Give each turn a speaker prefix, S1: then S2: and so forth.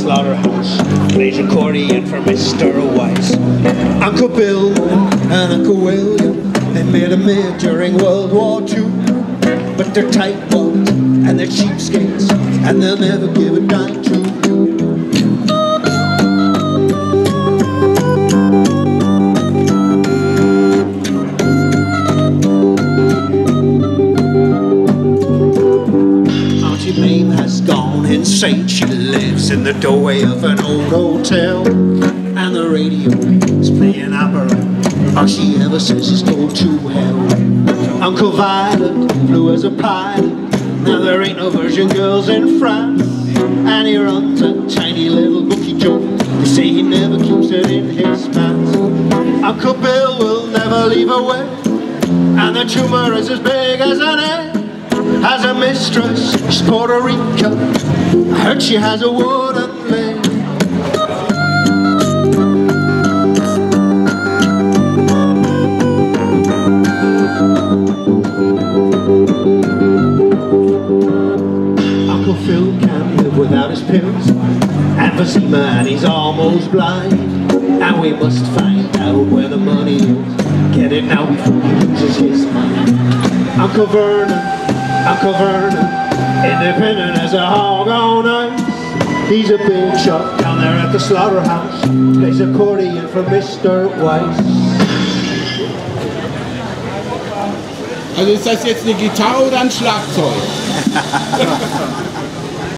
S1: slaughterhouse, plays accordion for Mr. Weiss. Uncle Bill and Uncle William, they made a mid during World War II. But they're tightwads and they're cheapskates, and they'll never give a dime to you. Auntie Mame has gone insane. She lives in the doorway of an old hotel, and the radio is playing opera. All she ever says is go to hell. Uncle Violet flew as a pilot. Now there ain't no Virgin girls in France, and he runs a tiny little bookie joke. They say he never keeps it in his pants. Uncle Bill will never leave away, and the tumor is as big as an egg. Has a mistress, she's Puerto Rican. I heard she has a wooden leg. Uncle Phil can't live without his pills, emphysema, and he's almost blind. And we must find out where the money is, get it now before he loses his mind. Uncle Vernon, independent as a hog on ice. He's a big shot down there at the slaughterhouse, plays accordion for Mr. Weiss.
S2: Also ist das jetzt eine Gitarre oder ein Schlagzeug?